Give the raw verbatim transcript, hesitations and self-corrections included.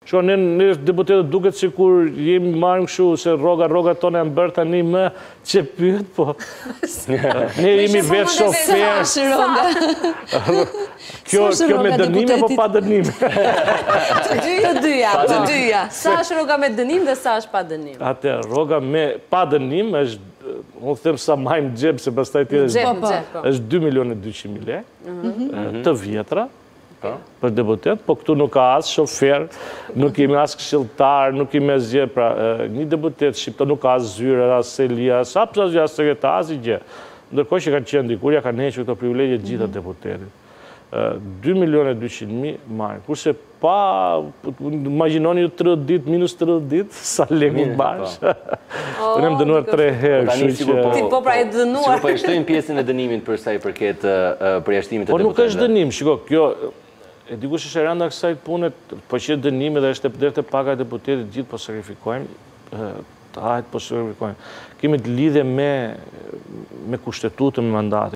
Shko, ne, ne deputetët duket si kur jemi marrim kështu se rroga rroga tonë janë bërë tani më që pyet, po. Ne jemi vetë shoferë. Kjo kjo me dënime po pa dënime. Të dyja, të dyja. Sa është rroga me dënim dhe sa është pa dënim? Atë rroga me pa dënim është, unë them sa majmë xhep se pastaj ti është dy milionë e dyqind mijë lekë të vjetra. Për deputet, po këtu nuk ka as shofer, nuk kemi as këshilltar, nuk kemi asgjë, pra një deputet shqiptar nuk ka as zyre, as selia, as asgjë, as sekretar, as gjë. Ndërkohë që kanë qenë dikur, ja kanë hequr këto privilegje gjitha deputetit. dy milionë e dyqind mijë marrin. Kurse pa, imagjinoni ju tridhjet ditë, minus tridhjet ditë, sa lekë bash. Unë jam dënuar tre herë. Ti po pra e dënuar. Po e shtojmë pjesën e dënimit për sa i përket përjashtimit të deputetëve. Po nuk është dënim, shiko, kjo e dikush është e rënda kësaj pune, po që dënimi dhe është e përderte paga e deputetit, gjithë po sakrifikojmë, të hajt po sakrifikojmë. Kemi të lidhe me kushtetutën, me mandatin.